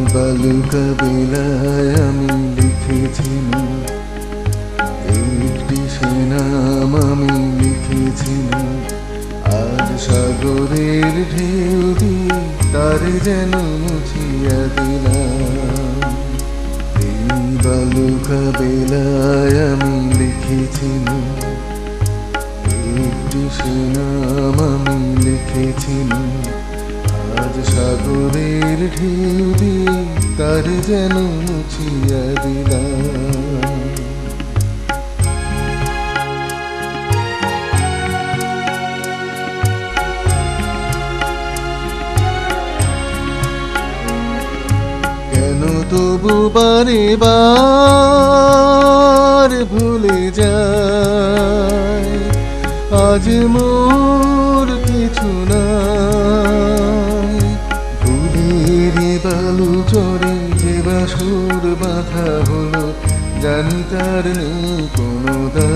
বালুকা বেলায় আমি লিখেছি একটি সে নাম আমি লিখেছি আজ সাগরের ঢেউ দিয়ে তার যেন মুছিয়া দিলাম। এই বালুকা বেলায় আমি লিখেছি একটি সে নাম আমি লিখেছি আজ সাগরের ঢেউ দিয়ে তার যেন মুছিয়া দিলাম। কেন তবু বারে বার ভুলে যায় আজ মোর কিছু নাই। ভুলের বালু চরে যে বাসর বাঁধা হলো জানি তার নেই কোনো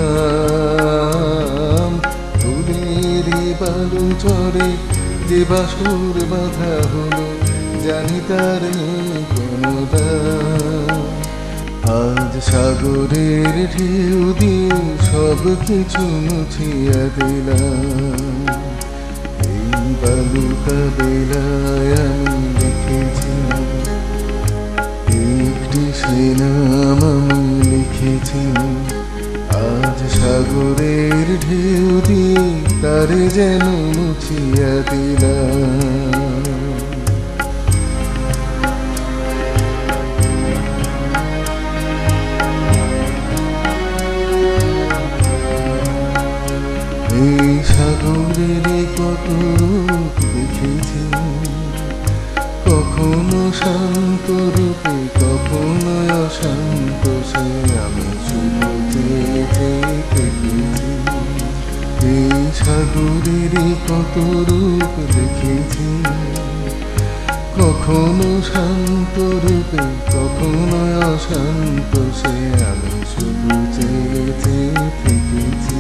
দাম। ভুলের বালু চরে যে বাসর বাঁধা হলো জানি তার নেই কোনো দাম। আজ সাগরের ঢেউ দিয়ে সব কিছু মুছিয়া দিলাম। এই বালুকা বেলায় আমি লিখেছি একটি সে নাম আমি লিখেছি আজ সাগরের ঢেউ দিয়ে তার যেন মুছিয়া দিলাম। এই সাগরের কত রূপ দেখেছি কখনো শান্ত রূপে কখনো অশান্ত সে আমি শুধু চেয়ে থেকেছি। এই সাগরের কত রূপ দেখেছি কখনো শান্ত রূপে কখনো অশান্ত সে আমি শুধু চেয়ে থেকেছি।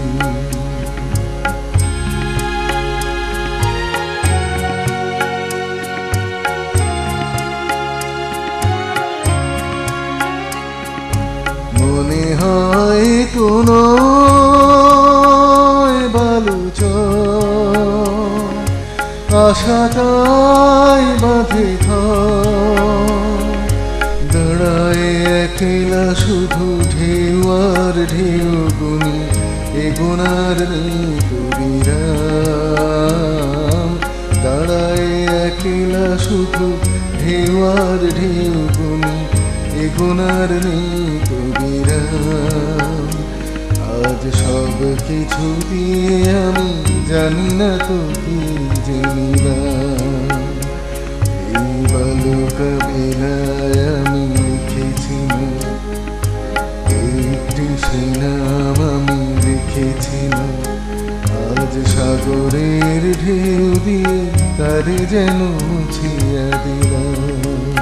মনে হয় কোনো বালুচর আশাটাই বাঁধে দাঁড়ায় একলা শুধু ঢেউ আর ঢেউ গুনি এগোনার বিরাম। দাঁড়ায় একলা শুধু ঢেউ আর ঢেউ গুনি এগোনার বিরাম। আজ সব কিছু দিয়ে আমি জানি না তো কি জেনিলাম। এই বালুকা বেলায় আমি লিখেছি একটি সে নাম আমি লিখেছি আজ সাগরের ঢেউ দিয়ে তার যেন মুছিয়া দিলাম।